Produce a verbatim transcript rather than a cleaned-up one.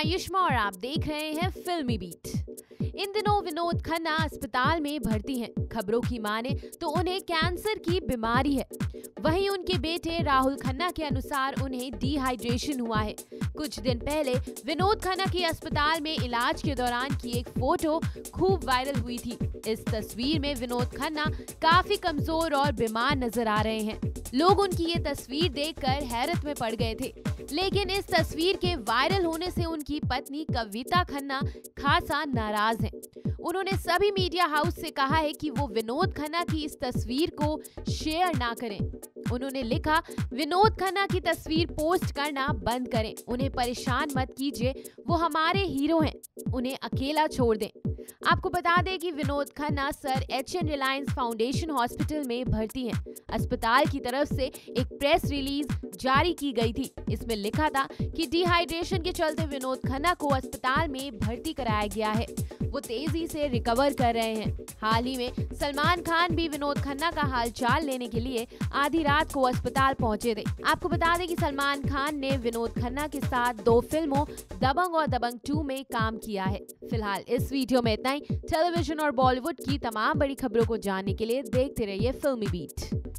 आयुष्मा और आप देख रहे हैं फिल्मी बीट। इन दिनों विनोद खन्ना अस्पताल में भर्ती हैं। खबरों की माने तो उन्हें कैंसर की बीमारी है। वहीं उनके बेटे राहुल खन्ना के अनुसार उन्हें डिहाइड्रेशन हुआ है। कुछ दिन पहले विनोद खन्ना की अस्पताल में इलाज के दौरान की एक फोटो खूब वायरल हुई थी। इस तस्वीर में विनोद खन्ना काफी कमजोर और बीमार नजर आ रहे हैं। लोग उनकी ये तस्वीर देखकर हैरत में पड़ गए थे, लेकिन इस तस्वीर के वायरल होने से उनकी पत्नी कविता खन्ना खासा नाराज हैं। उन्होंने सभी मीडिया हाउस से कहा है कि वो विनोद खन्ना की इस तस्वीर को शेयर ना करें। उन्होंने लिखा, विनोद खन्ना की तस्वीर पोस्ट करना बंद करें, उन्हें परेशान मत कीजिए, वो हमारे हीरो हैं, उन्हें अकेला छोड़ दें। आपको बता दें कि Vinod Khanna sir H N Reliance foundation hospital में भर्ती हैं। अस्पताल की तरफ से एक प्रेस रिलीज जारी की गई थी। इसमें लिखा था कि डिहाइड्रेशन के चलते विनोद खन्ना को अस्पताल में भर्ती कराया गया है। वो तेजी से रिकवर कर रहे हैं। हाल ही में सलमान खान भी विनोद खन्ना का हालचाल लेने के लिए आधी रात को अस्पताल पहुंचे थे। आपको बता दें कि सलमान खान ने विनोद खन्ना के साथ दो फिल्मों दबंग और दबंग टू में काम किया है। फिलहाल इस वीडियो में इतना ही। टेलीविजन और बॉलीवुड की तमाम बड़ी खबरों को जानने के लिए देखते रहिए फिल्मी बीट।